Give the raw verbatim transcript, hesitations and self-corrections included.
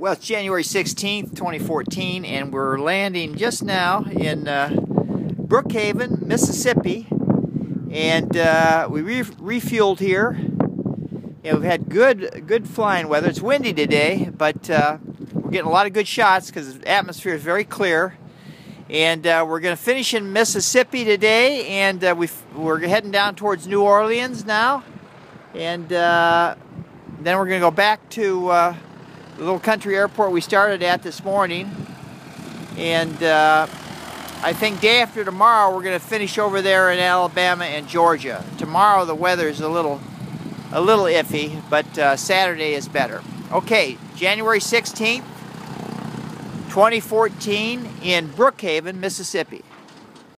Well, it's January sixteenth, twenty fourteen, and we're landing just now in uh, Brookhaven, Mississippi, and uh, we re refueled here. And we've had good, good flying weather. It's windy today, but uh, we're getting a lot of good shots because the atmosphere is very clear. And uh, we're going to finish in Mississippi today, and uh, we've, we're heading down towards New Orleans now, and uh, then we're going to go back to uh, the little country airport we started at this morning, and uh, I think day after tomorrow we're going to finish over there in Alabama and Georgia. Tomorrow the weather is a little a little iffy, but uh, Saturday is better. Okay, January sixteenth, twenty fourteen in Brookhaven, Mississippi.